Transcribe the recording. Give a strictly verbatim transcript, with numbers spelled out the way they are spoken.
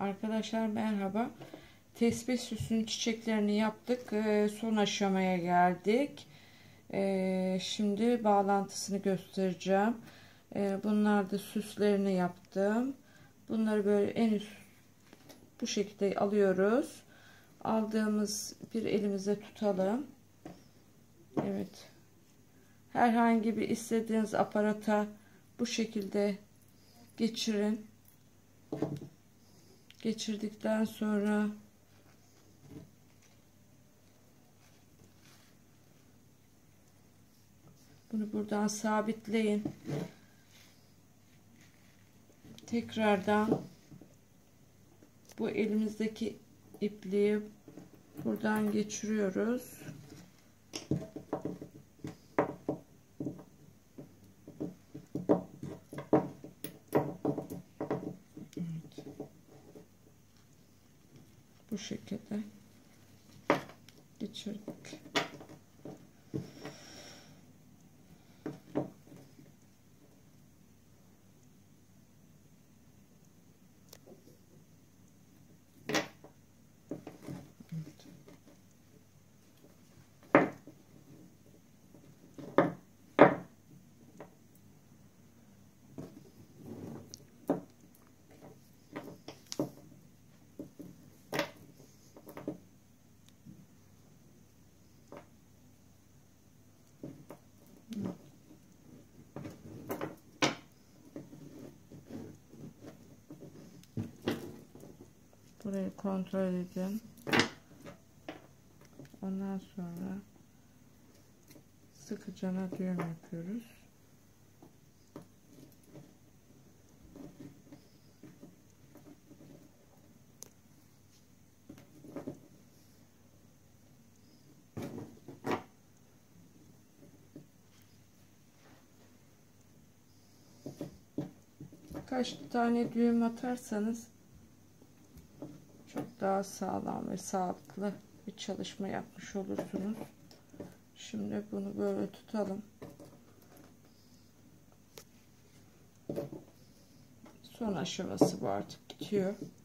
Arkadaşlar merhaba. Tesbih süsünün çiçeklerini yaptık. Ee, son aşamaya geldik. Ee, şimdi bağlantısını göstereceğim. Ee, bunlar da süslerini yaptım. Bunları böyle en üst bu şekilde alıyoruz. Aldığımız bir elimize tutalım. Evet. Herhangi bir istediğiniz aparata bu şekilde geçirin. Geçirdikten sonra bunu buradan sabitleyin. Tekrardan bu elimizdeki ipliği buradan geçiriyoruz. Evet. Bu şekilde geçirdik. Burayı kontrol edin. Ondan sonra sıkıcana düğüm yapıyoruz. Kaç tane düğüm atarsanız çok daha sağlam ve sağlıklı bir çalışma yapmış olursunuz. Şimdi bunu böyle tutalım. Son aşaması bu, artık bitiyor.